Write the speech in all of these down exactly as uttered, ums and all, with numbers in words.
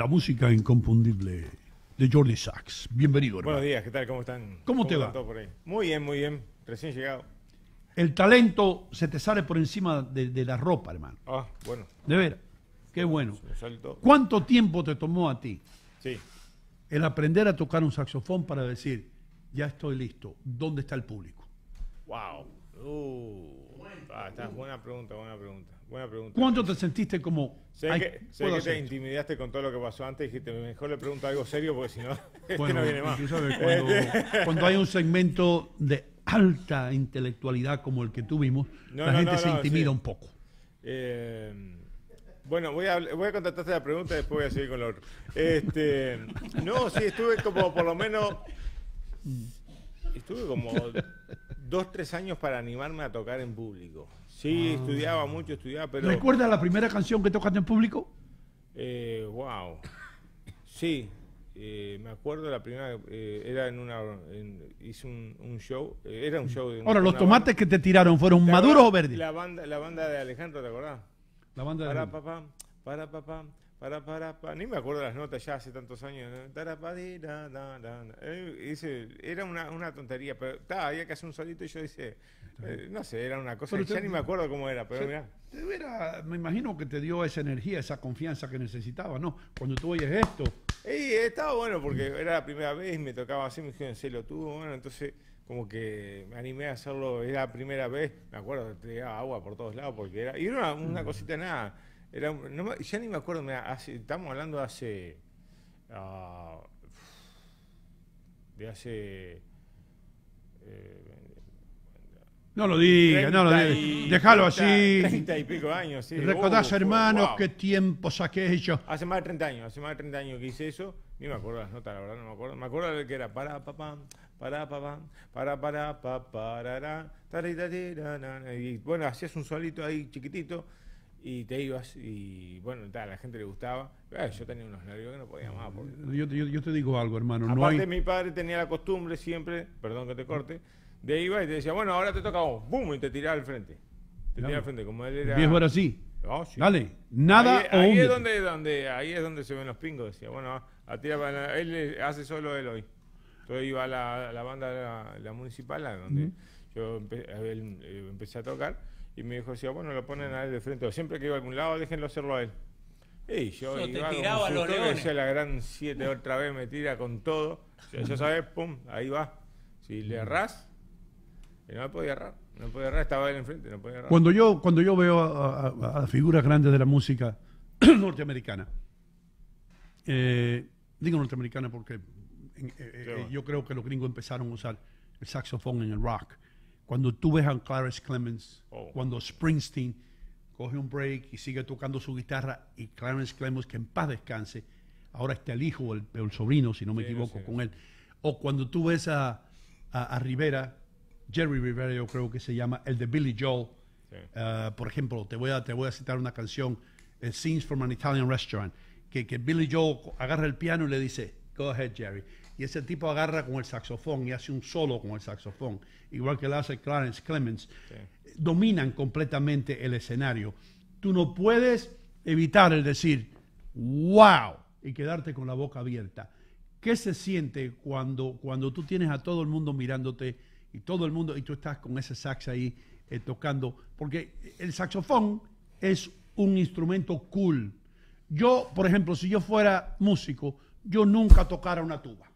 La música inconfundible de Jordi Sachs. Bienvenido, hermano. Buenos días, ¿qué tal? ¿Cómo están? ¿Cómo, ¿Cómo te va? Todo por ahí? Muy bien, muy bien. Recién llegado. El talento se te sale por encima de, de la ropa, hermano. Ah, bueno. De veras. Qué bueno. Se me sale todo. ¿Cuánto tiempo te tomó a ti Sí. el aprender a tocar un saxofón para decir, ya estoy listo, ¿dónde está el público? Wow. Uh, ah, está, buena pregunta, buena pregunta. Buena pregunta. ¿Cuánto te sentiste como... Sé ay, que, sé puedo que te hacer esto? intimidaste con todo lo que pasó antes y dijiste, mejor le pregunto algo serio porque si no, este Bueno, no viene más. tú sabes, cuando, cuando hay un segmento de alta intelectualidad como el que tuvimos, No, la no, gente no, se no, intimida sí. un poco. Eh, bueno, voy a, voy a contestarte la pregunta y después voy a seguir con lo otro. Este, no, sí, estuve como por lo menos... Estuve como dos, tres años para animarme a tocar en público. Sí, Ah. estudiaba mucho, estudiaba, pero... ¿Recuerdas la primera canción que tocaste en público? Eh, wow. Sí, eh, me acuerdo la primera, eh, era en una... En, hice un, un show, eh, era un show de... Ahora, una ¿los tomates banda. que te tiraron fueron ¿Te maduros acordás? o verdes? La banda, la banda de Alejandro, ¿te acordás? La banda de... Para papá, para papá, para para pa. Ni me acuerdo las notas ya hace tantos años. ¿no? Tarapadi, da, da, da, da. Eh, ese, era una, una tontería, pero ta, había que hacer un solito y yo dice, eh, no sé, era una cosa Pero que ya te- ni me acuerdo cómo era, pero Se- mirá. te hubiera- me imagino que te dio esa energía, esa confianza que necesitabas, ¿no? Cuando tú oyes esto, Y estaba bueno porque era la primera vez y me tocaba así, me dijeron, se lo tuvo, bueno, entonces como que me animé a hacerlo, era la primera vez, me acuerdo, te tiraba agua por todos lados porque era, y era una, una cosita nada, era, un- no me- ya ni me acuerdo, mirá, hace, estamos hablando de hace, ah, de hace, eh, no lo digas, no lo treinta digas, y- déjalo treinta, así. treinta y pico años, sí. Recordás, Uh, fue- hermanos, wow. qué tiempos aquellos. Hace más de treinta años, hace más de treinta años que hice eso, ni me acuerdo las notas, la verdad, no me acuerdo. Me acuerdo de que era para papá, para papá, para para pa parará, taritatiranana, y bueno, hacías un solito ahí chiquitito y te ibas y bueno, tal, a la gente le gustaba. Eh, yo tenía unos nervios que no podía más. Porque... Yo, te- yo- yo te digo algo, hermano. No Aparte hay... mi padre tenía la costumbre siempre, perdón que te corte, de iba y te decía, bueno, ahora te toca a vos, boom, y te tiraba al frente. Te tiraba al frente, como él era... El viejo era así. Oh, sí. Dale, nada ahí, o ahí es húndete. donde, donde ahí es donde se ven los pingos, decía, bueno, a tirar para él le hace solo él hoy. Entonces iba a la, la banda de la, la municipal, a donde Ujú. yo empe- a él, eh, empecé a tocar y me dijo, decía, bueno, lo ponen a él de frente, o siempre que iba a algún lado, déjenlo hacerlo a él. Y yo Yo te iba tiraba como a si los usted leones. decía la gran siete otra vez, me tira con todo. O sea, ya sabes, pum, ahí va. Si le errás, y no me podía errar, no podía errar, estaba él enfrente, no podía errar. Cuando yo, cuando yo veo a, a- a figuras grandes de la música norteamericana, eh, digo norteamericana porque en- eh, eh, Claro. yo creo que los gringos empezaron a usar el saxofón en el rock. Cuando tú ves a Clarence Clemens, Oh. cuando Springsteen coge un break y sigue tocando su guitarra, y Clarence Clemens, que en paz descanse, ahora está el hijo o el, o el sobrino, si no me Sí, equivoco, sí. con él. O cuando tú ves a, a, a Rivera, Jerry Rivera yo creo que se llama, el de Billy Joel. Sí. Uh, por ejemplo, te voy, a, te voy a citar una canción, eh, Scenes from an Italian Restaurant, que, que Billy Joel agarra el piano y le dice, go ahead, Jerry. Y ese tipo agarra con el saxofón y hace un solo con el saxofón, igual que lo hace Clarence Clemens. Sí. Dominan completamente el escenario. Tú no puedes evitar el decir, wow, y quedarte con la boca abierta. ¿Qué se siente cuando, cuando tú tienes a todo el mundo mirándote y todo el mundo, y tú estás con ese sax ahí eh, tocando? Porque el saxofón es un instrumento cool. Yo, por ejemplo, si yo fuera músico, yo nunca tocara una tuba.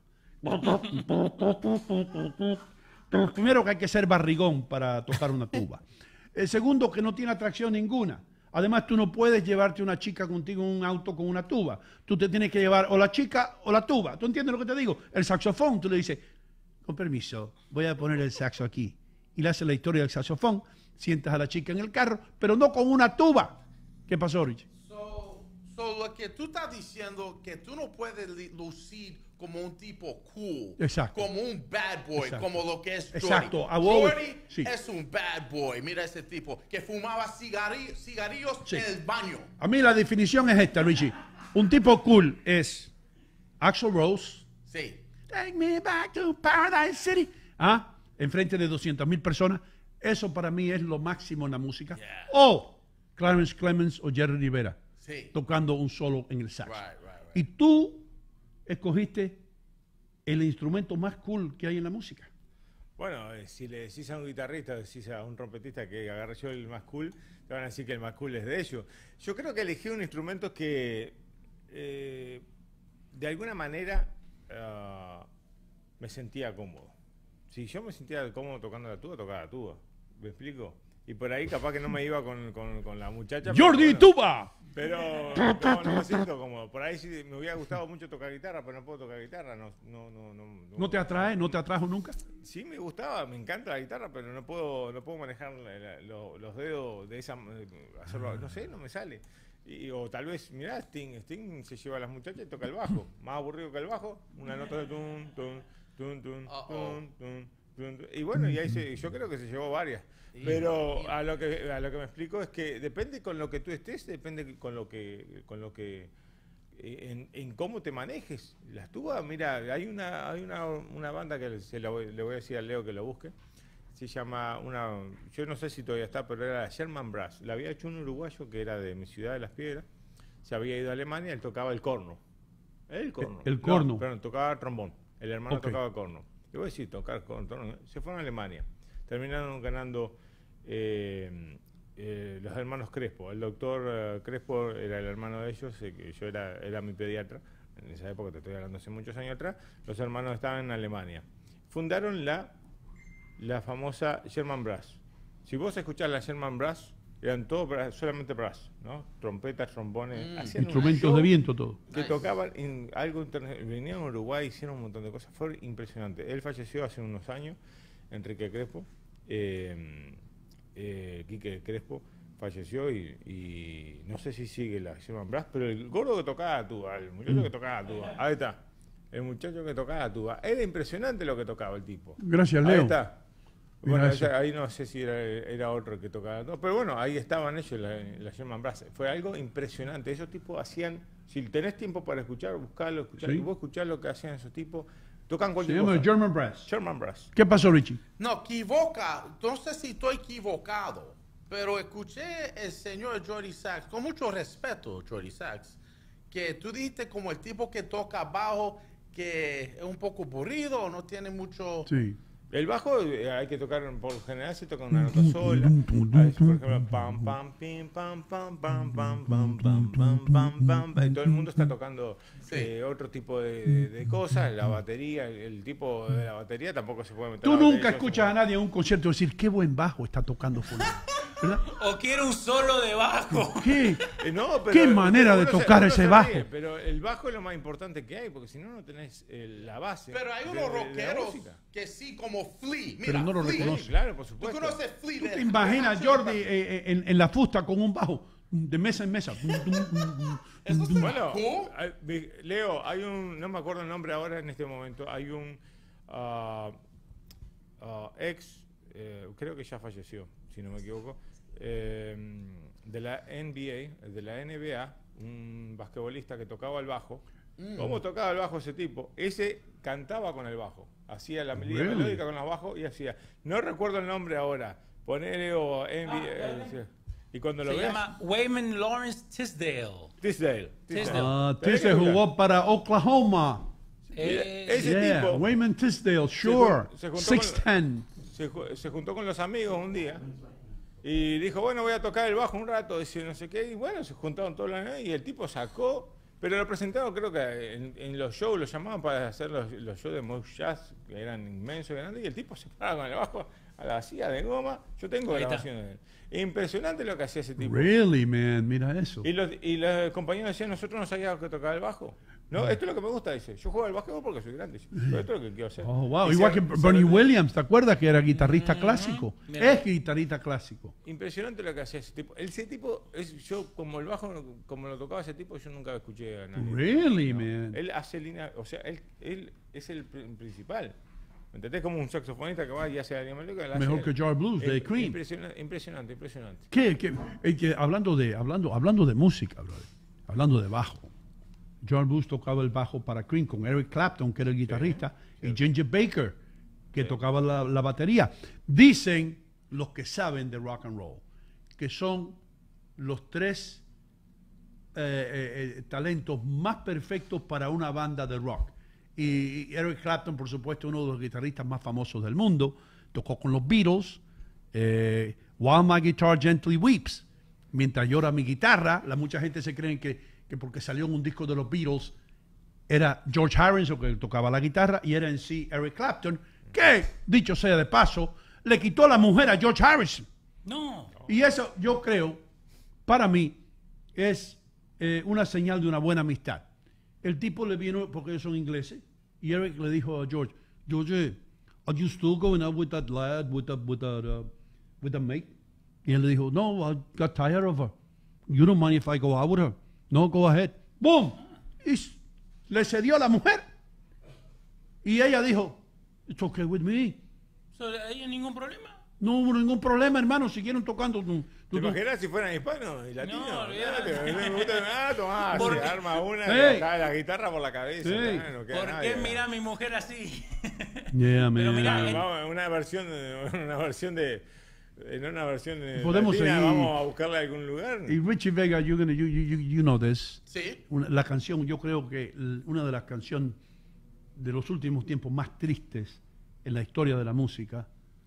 Primero que hay que ser barrigón para tocar una tuba. El segundo, que no tiene atracción ninguna. Además, tú no puedes llevarte una chica contigo en un auto con una tuba. Tú te tienes que llevar o la chica o la tuba. ¿Tú entiendes lo que te digo? El saxofón, tú le dices, con permiso, voy a poner el saxo aquí. Y le haces la historia del saxofón, sientas a la chica en el carro, pero no con una tuba. ¿Qué pasó, Rich? So, so lo que tú estás diciendo que tú no puedes li- lucir como un tipo cool, Exacto. como un bad boy, Exacto. como lo que es Jordi. Exacto. A vos- Jordi sí. es un bad boy. Mira ese tipo que fumaba cigari- cigarrillos Sí. en el baño. A mí la definición es esta, Richie. Un tipo cool es Axl Rose, Sí. Take me back to Paradise City. ¿Ah? Enfrente de doscientas mil personas. Eso para mí es lo máximo en la música. Yeah. O Clarence Clemens o Jerry Rivera Sí. tocando un solo en el sax. Right, right, Y tú escogiste el instrumento más cool que hay en la música. Bueno, eh, si le decís a un guitarrista, decís a un trompetista que agarre yo el más cool, te van a decir que el más cool es de ellos. Yo creo que elegí un instrumento que eh, de alguna manera uh, me sentía cómodo. Si yo me sentía cómodo tocando la tuba, tocaba la tuba. ¿Me explico? Y por ahí capaz que no me iba con, con, con la muchacha. ¡Jordi bueno, Tuba! Pero no, no me siento cómodo. Por ahí sí me hubiera gustado mucho tocar guitarra, pero no puedo tocar guitarra. No, no, no, no, no, ¿No te atrae? ¿No te atrajo nunca? Sí, me gustaba, me encanta la guitarra, pero no puedo, no puedo manejar la, la, lo, los dedos de esa, hacerlo, no sé, no me sale. Y, o tal vez, mirá, Sting, Sting se lleva a las muchachas y toca el bajo. Más aburrido que el bajo, una nota de tun, tun, tun, tun, tun, tun, tun, tun. Y bueno, y ahí se, yo creo que se llevó varias. Pero a lo que a lo que me explico es que depende con lo que tú estés, depende con lo que con lo que en, en cómo te manejes. Las tubas, mira, hay una hay una, una banda que se la voy, le voy a decir a Leo que lo busque. Se llama una, yo no sé si todavía está, pero era la Sherman Brass. La había hecho un uruguayo que era de mi ciudad de Las Piedras. Se había ido a Alemania, él tocaba el corno. El corno. El, el corno. No, perdón, tocaba trombón. El hermano Okay. tocaba el corno. Le voy a decir, tocar corno. Se fueron a Alemania. Terminaron ganando eh, eh, los hermanos Crespo. El doctor eh, Crespo era el hermano de ellos, eh, que yo era, era mi pediatra. En esa época, te estoy hablando hace muchos años atrás, los hermanos estaban en Alemania. Fundaron la, la famosa Sherman Brass. Si vos escuchás la Sherman Brass, eran todo brass, solamente brass, ¿no? Trompetas, trombones, Mm. hacían un Instrumentos show de viento, todo. que Nice. tocaban en algo internacional. Venían a Uruguay, hicieron un montón de cosas, fue impresionante. Él falleció hace unos años, Enrique Crespo, eh, eh, Quique Crespo falleció y, y no sé si sigue la Sherman Brass, pero el gordo que tocaba la tuba, el muchacho que tocaba la tuba, ahí está, el muchacho que tocaba la tuba, era impresionante lo que tocaba el tipo. Gracias, Ahí Leo. está. Mira Bueno, eso. ella- ahí no sé si era, era otro el que tocaba, no, pero bueno, ahí estaban ellos, la, la Sherman Brass. Fue algo impresionante. Esos tipos hacían, si tenés tiempo para escuchar, buscarlo, escuchar, Sí. y vos escuchar lo que hacían esos tipos, tocan Se cualquier llama cosa. German Brass. Sherman Brass. ¿Qué pasó, Richie? No, equivoca. No sé si estoy equivocado, pero escuché el señor Jordi Sachs, con mucho respeto, Jordi Sachs, que tú dijiste como el tipo que toca bajo, que es un poco aburrido o no tiene mucho... Sí. El bajo eh, hay que tocar, por lo general se toca una nota sola. Ahí, por ejemplo, pam, pam, pim, pam, pam, pam, pam, pam, pam, pam, pam, pam. Y todo el mundo está tocando Sí. eh, otro tipo de, de- de cosas. La batería, el, el tipo de la batería tampoco se puede meter. Tú la batería, nunca yo escuchas a supongo. nadie en un concierto decir qué buen bajo está tocando fulano. ¿Verdad? O quiere un solo de bajo. ¿Qué? Eh, no, pero ¿Qué manera de uno se- tocar uno ese se bajo? ríe, pero el bajo es lo más importante que hay, porque si no, no tenés eh, la base. Pero hay de- unos de- de la rockeros música. que sí, como Flea. Mira, Pero no lo Flea. reconoce. Sí, claro, por ¿Tú supuesto. conoces Flea? ¿Tú de- te imaginas, de- Jordi, eh, eh, en, en la fusta con un bajo de mesa en mesa? Eso es Bueno, cool. hay- mi- Leo, hay un, no me acuerdo el nombre ahora en este momento, hay un ah, ah, ex, eh, creo que ya falleció, si no me equivoco, eh, de la N B A, de la N B A, un basquetbolista que tocaba el bajo. ¿Cómo tocaba el bajo ese tipo? Ese cantaba con el bajo, hacía la melodía Really? melódica con los bajos y hacía, no recuerdo el nombre ahora, ponele o N B A, Ah, eh, y cuando lo Se veas, llama Wayman Lawrence Tisdale. Tisdale. Tisdale. Ah, Tenés Tisdale que buscar. jugó para Oklahoma. Eh, Ese Yeah, tipo Wayman Tisdale, sure. ju- se juntó six con- ten. se, ju- se juntó con los amigos un día y dijo, bueno, voy a tocar el bajo un rato, dice no sé qué, y bueno, se juntaron todos los y el tipo sacó, pero lo presentaron creo que en, en los shows, lo llamaban para hacer los, los shows de Mouse Jazz, que eran inmensos y grandes, y el tipo se paraba con el bajo a la silla de goma, yo tengo Ahí está. grabaciones de él. Impresionante lo que hacía ese tipo. Really, man, mira eso. Y los, y los compañeros decían, nosotros no sabíamos que tocaba el bajo. No, esto es lo que me gusta, dice. Yo juego al básquetbol porque soy grande, dice, pero esto es lo que quiero hacer. Oh, wow. Y Igual se- que se- Bernie Williams, ¿te acuerdas que era guitarrista clásico? Mira. Es guitarrista clásico. Impresionante lo que hacía ese tipo. Ese tipo, es, yo como el bajo, como lo tocaba ese tipo, yo nunca escuché a nadie. Really, No. man. Él hace línea, o sea, él, él es el pr- principal. ¿Me entendés? Como un saxofonista que va y hace la línea melódica. la hace Mejor él. que George Blues de Eh, Cream. Impresionante, impresionante, impresionante. ¿Qué, qué- eh, que hablando de hablando hablando de música, brother, hablando de bajo. George Blues tocaba el bajo para Cream con Eric Clapton, que era el guitarrista, y Ginger Baker, que tocaba la, la batería. Dicen los que saben de rock and roll que son los tres eh, eh, talentos más perfectos para una banda de rock. Y Eric Clapton, por supuesto, uno de los guitarristas más famosos del mundo, tocó con los Beatles, eh, While My Guitar Gently Weeps, mientras llora mi guitarra. La mucha gente se cree que, que porque salió en un disco de los Beatles era George Harrison que tocaba la guitarra y era en sí Eric Clapton, que, dicho sea de paso, le quitó la mujer a George Harrison. No. Y eso, yo creo, para mí, es eh, una señal de una buena amistad. El tipo le vino, porque ellos son ingleses, y Eric le dijo a George, George, are you still going out with that lad, with that, with that, uh, with that mate? Y él le dijo, no, I got tired of her. You don't mind if I go out with her? No, go ahead. Boom. Y le cedió a la mujer. Y ella dijo, it's okay with me. So, ¿hay ningún problema? No hubo ningún problema, hermano, siguieron tocando. Tú, ¿Te tú- imaginas si fueran hispanos y latinos? No, olvídate. Claro, me gusta, ah, tomá, Porque- se arma una y Hey. cae la guitarra por la cabeza. Sí. ya, no queda ¿Por nadie. qué mira a mi mujer así? Yeah, Pero man. mira, Vamos, una versión, una versión de, en una versión de Podemos latina, seguir. vamos a buscarle a algún lugar. Y Richie Vega, you're gonna, you, you, you, you know this. Sí. Una- la canción, yo creo que l- una de las canciones de los últimos tiempos más tristes en la historia de la música,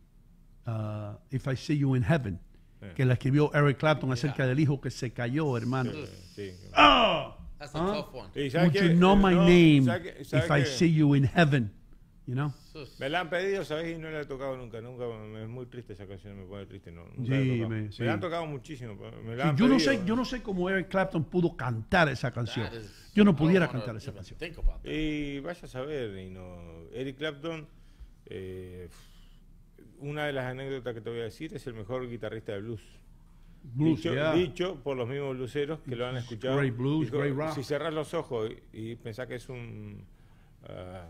uh, If I See You in Heaven, Sí. que la escribió Eric Clapton acerca del hijo que se cayó, hermano. Sí. ¡Ah! That's a Huh? tough one. Y ¿sabes Would qué? you know my No, name ¿sabes qué? ¿Sabes if I qué? see you in heaven? You know? Sus. Me la han pedido, ¿sabes? Y no la he tocado nunca. Nunca me- es muy triste esa canción, me pone triste. No, nunca la he Sí, tocado. me- me, sí. la han tocado muchísimo. Me la Sí, han yo no pedido. sé, yo no sé cómo Eric Clapton pudo cantar esa canción. That is- Yo no I don't pudiera wanna cantar esa even canción. think about that. Y vaya a saber, y no. Eric Clapton, eh, una de las anécdotas que te voy a decir, es el mejor guitarrista de blues. Blues, dicho, yeah. dicho por los mismos blueseros que lo han escuchado. Great blues, Dijo, great rock. si cerrás los ojos y, y pensás que es un ah,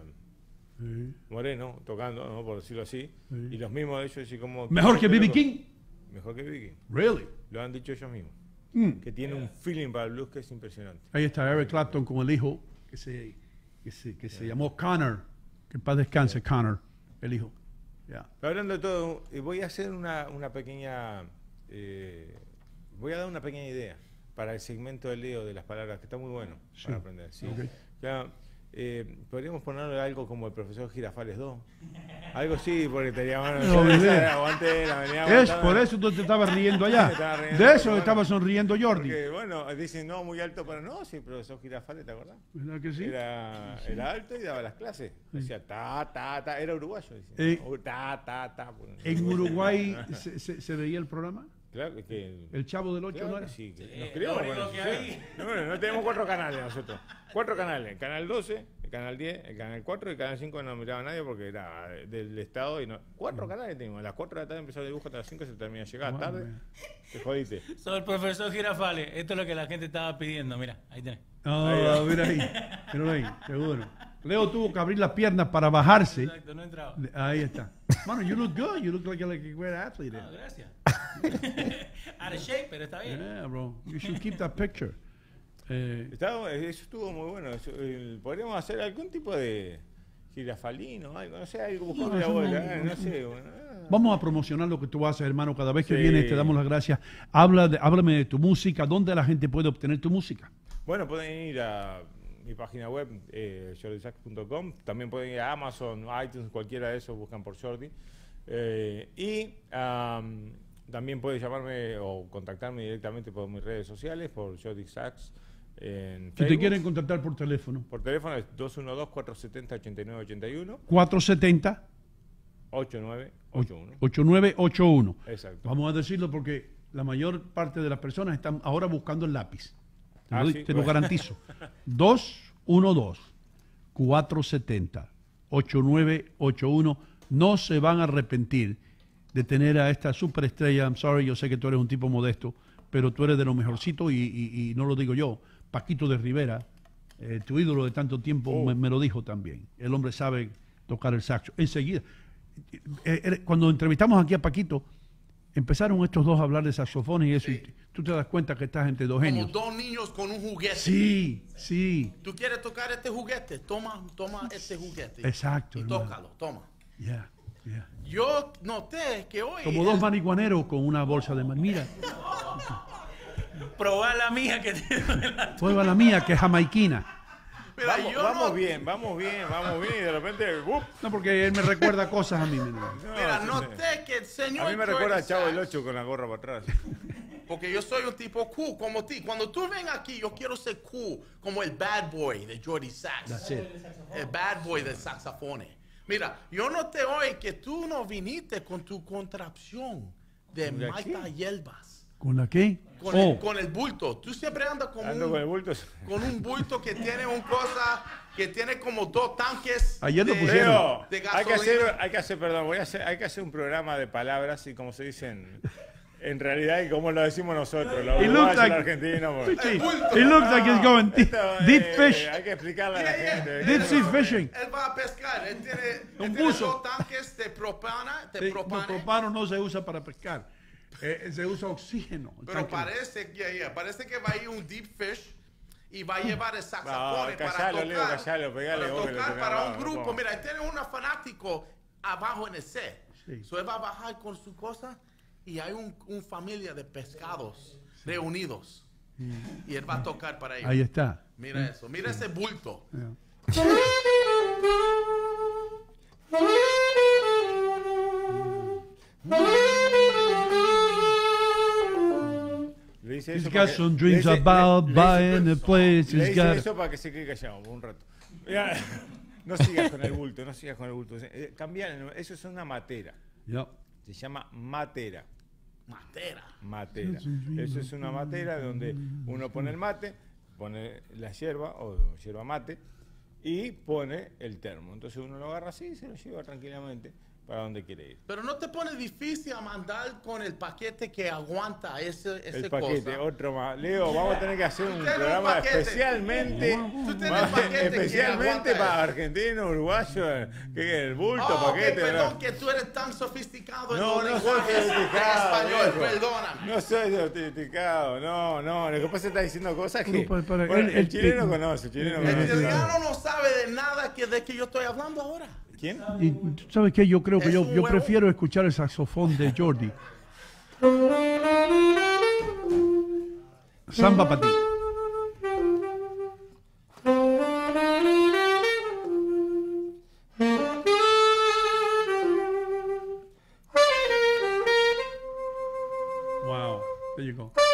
Sí. moreno tocando, ¿no? Por decirlo así, Sí. y los mismos de ellos así como... Mejor que B B loco. King. Mejor que B B King. Really? Lo han dicho ellos mismos. Mm. Que tiene un feeling para el blues que es impresionante. Ahí está Eric Clapton con el hijo que se, que se, que se llamó Connor. Que en paz descanse, Connor, el hijo. Yeah. Pero hablando de todo, eh, voy a hacer una, una pequeña... eh, voy a dar una pequeña idea para el segmento de Leo de las palabras, que está muy bueno Sí. para aprender. ¿sí? Ok. Ya, eh, podríamos ponerle algo como el profesor Girafales dos. Algo sí, porque tenía bueno, No, esa- bebé. esa- aguante, la venía Es aguantando. por eso tú te estabas riendo allá. Me estaba riendo, De porque, eso bueno, estaba sonriendo Jordi. Porque, bueno, dicen no, muy alto para no, sí, el profesor Girafales, ¿te acordás? ¿Verdad que sí? Era, era alto y daba las clases. Decía ta, ta, ta, era uruguayo. Decía, Eh, ¿no? Ta, ta, ta. pues, En Uruguay se, se- se veía el programa. Claro que. El Chavo del Ocho, Claro ¿no que era? sí, que Sí, nos lo criamos único con que eso, hay. sí. No, bueno, no tenemos cuatro canales nosotros. Cuatro canales. El canal doce, el canal diez, el canal cuatro y el canal cinco no miraba nadie porque era del Estado. y no Cuatro canales teníamos. A las cuatro de la tarde empezó el dibujo, hasta las cinco se termina. Llegaba Wow, tarde, man. te jodiste. Soy el profesor Girafales. Esto es lo que la gente estaba pidiendo. Mira, ahí tenés. Ah, mira ahí. Mira ahí, seguro. Leo tuvo que abrir las piernas para bajarse. Exacto, no entraba. Ahí está. Mano, you look good. You look like, like a great athlete. Ah, gracias. Out of shape, pero está bien. Yeah, bro. You should keep that picture. Eh, Estaba- eso estuvo muy bueno. Eso, el- podríamos hacer algún tipo de girafalino, algo, no sé, algo buscando la eso bola, no- eh, no sé. bueno, ah. Vamos a promocionar lo que tú haces, hermano. Cada vez que Sí. vienes te damos las gracias. Habla de, háblame de tu música. ¿Dónde la gente puede obtener tu música? Bueno, pueden ir a mi página web, eh, jordi sax punto com. También pueden ir a Amazon, iTunes, cualquiera de esos, buscan por Jordi. Eh, y am, también pueden llamarme o contactarme directamente por mis redes sociales, por Jordi Sax en Si te Facebook. quieren contactar por teléfono, Por teléfono es dos uno dos, cuatro siete cero, ocho nueve ocho uno, cuatro siete cero, ocho nueve ocho uno. ocho nueve ocho uno. Exacto. Vamos a decirlo porque la mayor parte de las personas están ahora buscando el lápiz. Te, Ah, lo, sí, te lo bueno. garantizo. dos uno dos, cuatro siete cero, ocho nueve ocho uno. No se van a arrepentir de tener a esta superestrella. I'm sorry, yo sé que tú eres un tipo modesto, pero tú eres de lo mejorcito y, y- y no lo digo yo. Paquito de Rivera, eh, tu ídolo de tanto tiempo, Oh. me, me lo dijo también. El hombre sabe tocar el saxo. Enseguida, eh, eh, cuando entrevistamos aquí a Paquito, empezaron estos dos a hablar de saxofones y eso, Sí. y tú te das cuenta que estás entre dos Como genios. dos niños con un juguete. Sí, sí, ¿Tú quieres tocar este juguete? Toma, toma este juguete. Exacto, Y hermano. tócalo, toma. yeah, yeah. Yo noté que hoy... Como dos marihuaneros con una bolsa de mar. Mira, probar la mía que tiene la Prueba la mía, que es jamaiquina. Mira, Vamos, yo vamos no, bien, vamos bien, vamos bien. Y de repente, ¡up! No, porque él me recuerda cosas a mí. ¿no? No, Mira, sí, sí. noté que el señor A mí me Jordi recuerda a Chavo del Sachs, ocho con la gorra para atrás. porque yo soy un tipo cool como ti. Cuando tú ven aquí, yo quiero ser cool como el bad boy de Jordi Sachs. That's it. El bad boy del saxofones. Mira, yo noté hoy que tú no viniste con tu contrapción de ¿De Maita qué? Hierbas. ¿Con la qué? Con, Oh, el, con el bulto. Tú siempre andas con Ando un, con el bulto. con un bulto que tiene un cosa, que tiene como dos tanques. Ayer lo de- pusieron. Pero de hay que gasolina. hacer, hay que hacer, perdón, voy a hacer, hay que hacer un programa de palabras y como se dicen en realidad y como lo decimos nosotros, los It looks uruguayos, like- los argentinos. porque- Pichi, bulto. it looks like it's going deep, Esto, deep eh, fish. Hay que explicarle a la gente. Deep sea fishing. Él va a pescar. Él tiene, él Un tiene buzo. dos tanques de propana, de Sí, no, propane. propano no se usa para pescar. Eh, se usa oxígeno. El Pero tanque. parece, yeah, yeah, parece que va a ir un deep fish y va a llevar el saxofón No, para callalo, tocar, Leo, callalo, pegale para, vos que lo tocar tenés para al un lado, grupo. vamos. Mira, él tiene un fanático abajo en el set. Sí. So él va a bajar con su cosa y hay un, un familia de pescados reunidos. Y él va a tocar para ellos. Ahí está. Mira eso, mira ese bulto. Yeah. Le dice He's eso got para que- some le dreams dice- about le- le dice- buying a place. Le He's dice got. eso para que se quede callado por un rato. Mira, no sigas con el bulto, no sigas con el bulto. Eh, Cambiar el nombre. Eso es una matera. Yeah. Se llama matera. Matera. Matera. Eso es una matera donde uno pone el mate, pone la hierba o hierba mate y pone el termo. Entonces uno lo agarra así y se lo lleva tranquilamente para donde quiere ir. Pero no te pone difícil a mandar con el paquete que aguanta ese, ese El paquete, cosa. otro más. Leo, vamos a tener que hacer un Tienes un programa paquete. especialmente, Tú tienes más- un paquete que especialmente aguanta para eso. argentinos, uruguayos, que el bulto, Oh, ok, paquete. perdón ¿no? que tú eres tan sofisticado en No, los no soy lenguajes sofisticado. en español, viejo. perdóname. No soy sofisticado, no, no. Lo que pasa es que está diciendo cosas que. Pero, para- para- Bueno, él- el él- chileno él- conoce, el chileno El conoce. italiano no sabe de nada que de que yo estoy hablando ahora. ¿Quién? Y tú sabes qué, yo creo que Es yo, un yo huevo. prefiero escuchar el saxofón de Jordi. Samba para ti. Wow, there you go.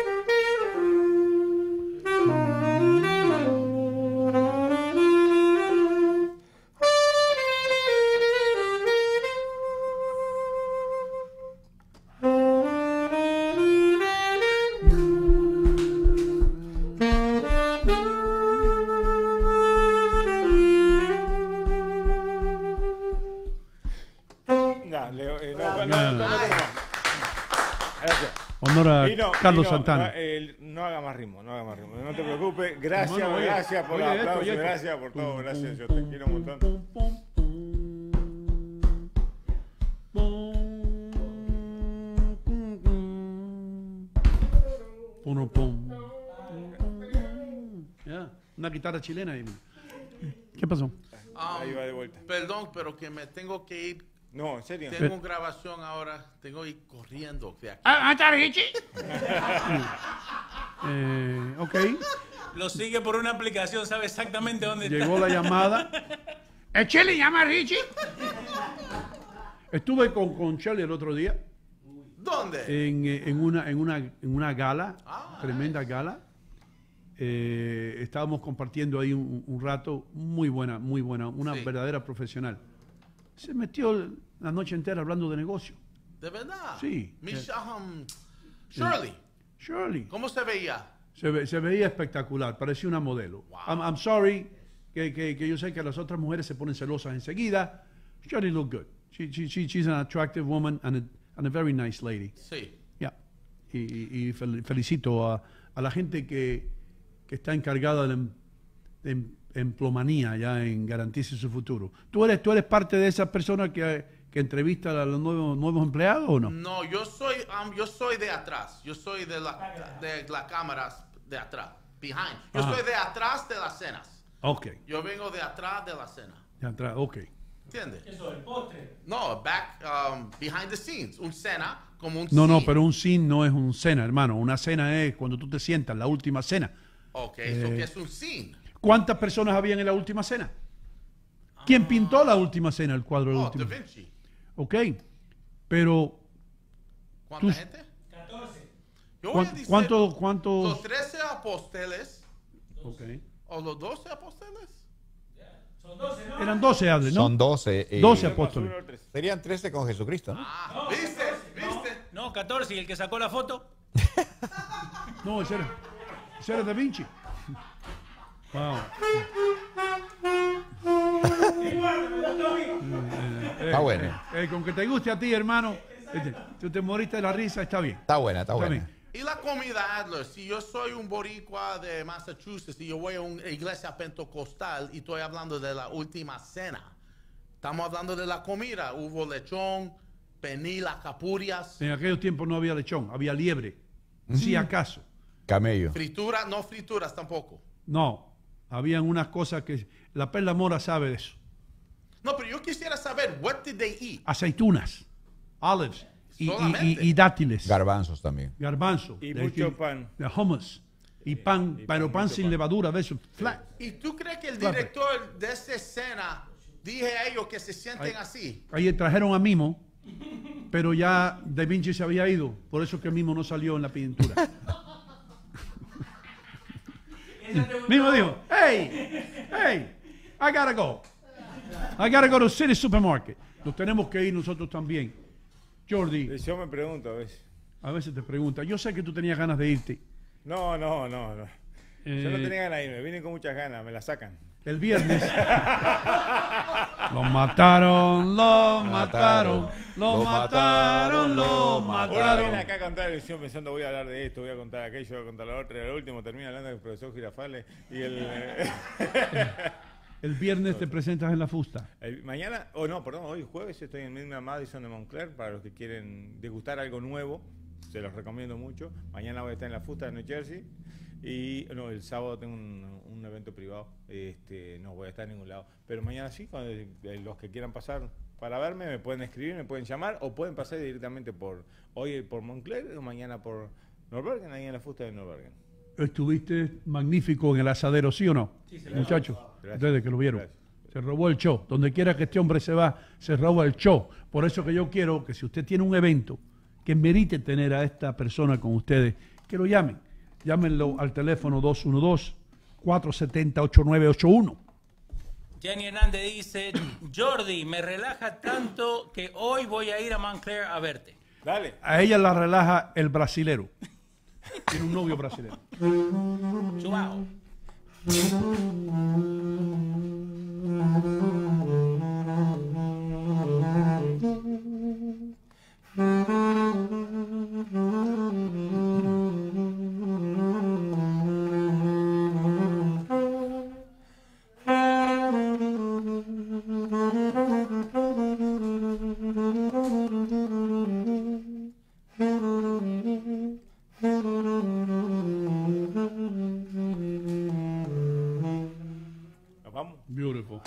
No, Leo, eh, no, no, no, no, no, no. Gracias. Honor a Y no, Carlos y no, Santana. No, eh, no haga más ritmo, no haga más ritmo. No te preocupes. Gracias, Hermano, oye, gracias por oye, los esto, aplausos, oye, esto. gracias por todo, gracias. Yo te quiero un montón. Pum, pum, pum. Pum, pum, pum. Ya, una guitarra chilena ahí. ¿Qué pasó? Um, Ahí va de vuelta. Perdón, pero que me tengo que ir. No, en serio. Tengo una grabación ahora. Tengo que ir corriendo de aquí. Ah, está Richie. Eh, ok, Lo sigue por una aplicación, sabe exactamente dónde llegó la llamada. ¿El Chile llama a Richie? Estuve con, con Charlie el otro día ¿Dónde? en, eh, en, una, en, una, en una gala, Ah, tremenda gala. Eh, estábamos compartiendo ahí un, un rato, muy buena, muy buena, una Sí. verdadera profesional. Se metió la noche entera hablando de negocio. ¿De verdad? Sí. Misha, um, Shirley, Shirley. ¿cómo se veía? Se, ve- se veía espectacular, parecía una modelo. Wow. I'm, I'm sorry, que, que, que yo sé que las otras mujeres se ponen celosas enseguida. Shirley looked good. She, she, she, she's an attractive woman and a, and a very nice lady. Sí. Yeah. Y, y- y fel- felicito a, a la gente que, que está encargada de, em- de em- emplomanía ya en Garantice su futuro. ¿Tú eres, tú eres parte de esas personas que, que entrevista a los nuevos, nuevos empleados o no? No, yo soy, um, yo soy de atrás. Yo soy de la, de las cámaras de atrás. Behind. Yo Ajá. soy de atrás de las cenas. Ok. Yo vengo de atrás de la cena. Ya entra- ok. ¿Entiendes? Eso, el postre. No, back, um, behind the scenes. Un cena, como un No, no, scene. pero un scene no es un cena, hermano. Una cena es cuando tú te sientas, la última cena. Ok, Eh, so que es un scene. ¿Cuántas personas habían en la última cena? ¿Quién pintó la última cena, el cuadro de la Oh, Da última? Vinci. Ok, pero ¿Cuánta Tú- gente? catorce. Yo voy a ¿cuán- decir ¿cuántos? cuántos? los trece apóstoles Ok. o los doce apóstoles. Son doce, ¿no? Eran doce, Adler, ¿no? Son doce. eh, doce Uno más apóstoles. uno, tres. Serían trece con Jesucristo, ¿no? Ah, ¿viste? ¿Viste? No, catorce. ¿Y el que sacó la foto? No, ese era, ese era Da Vinci. Wow. Está bueno. Eh, con que te guste a ti, hermano, este, tú te moriste de la risa, está bien. Está buena, está Está buena. bien. Y la comida, Adler, si yo soy un boricua de Massachusetts y yo voy a una iglesia pentecostal y estoy hablando de la última cena, estamos hablando de la comida. Hubo lechón, pernil, capurias, En aquellos tiempos no había lechón, había liebre. Si acaso. Camello. frituras, no frituras tampoco. No, habían unas cosas que la Perla Mora sabe de eso. No, pero yo quisiera saber, what did they eat? Aceitunas, olives y, y- Solamente. y- y dátiles, Garbanzos también. garbanzo, Y de- mucho pan. de hummus y pan, y pero pan, pan mucho sin pan. levadura, de eso, flat. ¿Y tú crees que el Claro. director de esa escena dije a ellos que se sienten así? Ahí trajeron a Mimo, pero ya Da Vinci se había ido, por eso que Mimo no salió en la pintura. Mimo dijo, hey, hey, I gotta go. I gotta go to City Supermarket. Nos tenemos que ir nosotros también. Jordi, Yo me pregunto a veces. a veces te pregunta, yo sé que tú tenías ganas de irte. No, no, no, no. Yo no Eh, tenía ganas de irme, vine con muchas ganas, me la sacan. El viernes. Lo mataron, lo mataron, lo mataron, lo Ahora viene mataron. acá a contar la lección pensando voy a hablar de esto, voy a contar aquello, voy a contar lo otro, y al último termina hablando del profesor Girafales y el, El viernes te presentas en la fusta. el- mañana, o no, perdón, hoy jueves estoy en misma Madison de Montclair para los que quieren degustar algo nuevo, se los recomiendo mucho. Mañana voy a estar en la fusta de New Jersey y no, el sábado tengo un, un evento privado, este, no voy a estar en ningún lado, pero mañana sí, cuando, eh, los que quieran pasar para verme me pueden escribir, me pueden llamar o pueden pasar directamente por hoy por Montclair o mañana por Norbergen, ahí en la fusta de Norbergen. Estuviste magnífico en el asadero, ¿sí o no? Muchachos, Gracias. ustedes que lo vieron. Gracias. Se robó el show. Donde quiera que este hombre se va, se roba el show. Por eso que yo quiero que si usted tiene un evento que merite tener a esta persona con ustedes, que lo llamen. Llámenlo al teléfono dos uno dos, cuatro siete cero, ocho nueve ocho uno. Jenny Hernández dice, Jordi, me relaja tanto que hoy voy a ir a Montclair a verte. Dale. A ella la relaja el brasilero. Tiene un novio brasilero. Chubao. Nos vamos. Beautiful.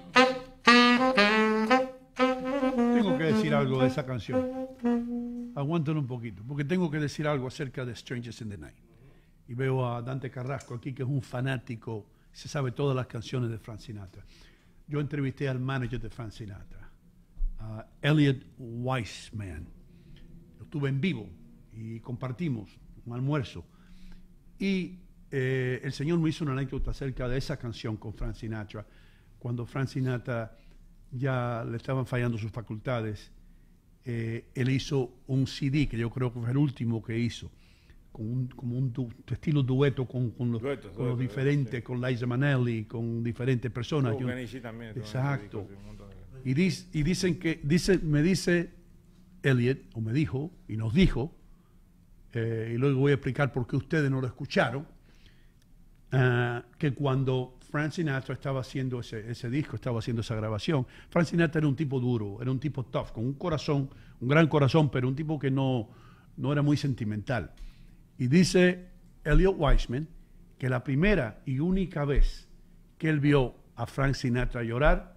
Tengo que decir algo de esa canción. Aguanten un poquito, porque tengo que decir algo acerca de Strangers in the Night. Y veo a Dante Carrasco aquí, que es un fanático, se sabe todas las canciones de Frank Sinatra. Yo entrevisté al manager de Frank Sinatra, a Elliot Weissman. Lo estuve en vivo y compartimos un almuerzo. Y eh, el señor me hizo una anécdota acerca de esa canción con Frank Sinatra, cuando Frank Sinatra ya le estaban fallando sus facultades. Eh, él hizo un C D, que yo creo que fue el último que hizo, con un, como un du- estilo dueto con, con los, Duetos, con los duetos, diferentes, sí. con Liza Minnelli, con diferentes personas. Tuvo Yo- Kenny G también, tuvo Exacto. discos, un montón de- y, dis- y dicen que, dice, me dice Elliot, o me dijo, y nos dijo, eh, y luego voy a explicar por qué ustedes no lo escucharon, ah, que cuando Frank Sinatra estaba haciendo ese, ese disco, estaba haciendo esa grabación, Frank Sinatra era un tipo duro, era un tipo tough, con un corazón, un gran corazón, pero un tipo que no, no era muy sentimental. Y dice Elliot Weissman que la primera y única vez que él vio a Frank Sinatra llorar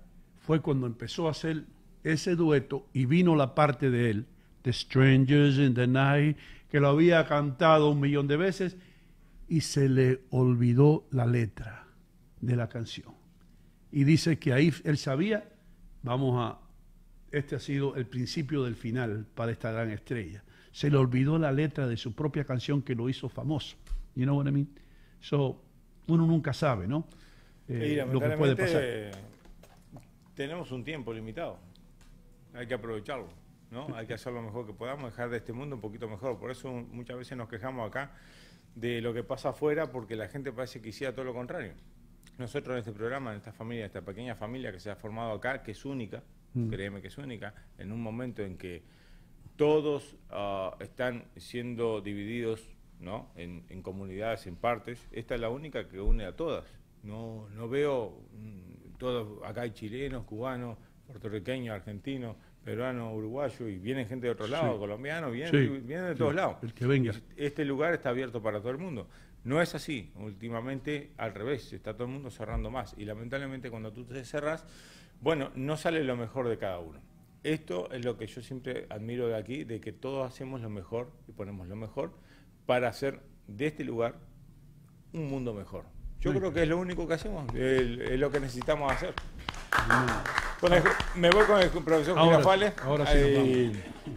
fue cuando empezó a hacer ese dueto y vino la parte de él, The Strangers in the Night, que lo había cantado un millón de veces y se le olvidó la letra de la canción. Y dice que ahí él sabía, vamos a, este ha sido el principio del final para esta gran estrella. Se le olvidó la letra de su propia canción que lo hizo famoso. You know what I mean? So, uno nunca sabe, ¿no? Eh, y lo que puede pasar. Tenemos un tiempo limitado. Hay que aprovecharlo, ¿no? Hay que hacer lo mejor que podamos, dejar de este mundo un poquito mejor. Por eso muchas veces nos quejamos acá de lo que pasa afuera, porque la gente parece que hiciera todo lo contrario. Nosotros en este programa, en esta familia, esta pequeña familia que se ha formado acá, que es única, mm. créeme que es única, en un momento en que todos uh, están siendo divididos, ¿no? en, en comunidades, en partes, esta es la única que une a todas. No, no veo mmm, todos, acá hay chilenos, cubanos, puertorriqueños, argentinos, peruanos, uruguayos, y vienen gente de otro lado, sí. colombianos, vienen, sí. vienen de todos sí. lados. El que venga. Este lugar está abierto para todo el mundo. No es así, últimamente al revés, está todo el mundo cerrando más, y lamentablemente cuando tú te cerrás, bueno, no sale lo mejor de cada uno. Esto es lo que yo siempre admiro de aquí, de que todos hacemos lo mejor y ponemos lo mejor para hacer de este lugar un mundo mejor. Yo creo que es lo único que hacemos, es, es lo que necesitamos hacer. Con el, me voy con el profesor Girafales. Ahora sí Ahí.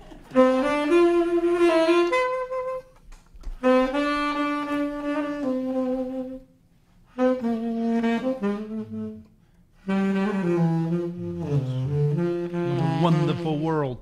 Wonderful world.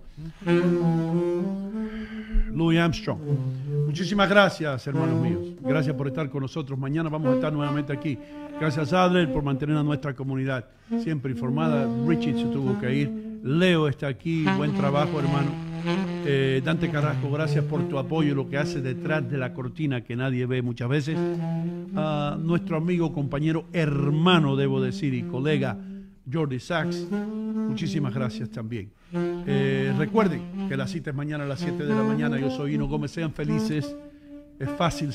Louis Armstrong. Muchísimas gracias, hermanos míos. Gracias por estar con nosotros. Mañana vamos a estar nuevamente aquí. Gracias a Adler por mantener a nuestra comunidad siempre informada. Richie se tuvo que ir. Leo está aquí. Buen trabajo, hermano. Eh, Dante Carrasco, gracias por tu apoyo, lo que hace detrás de la cortina que nadie ve muchas veces. A nuestro amigo, compañero, hermano, debo decir, y colega Jordi Sachs, muchísimas gracias también. Eh, recuerden que la cita es mañana a las siete de la mañana. Yo soy Hino Gómez. Sean felices. Es fácil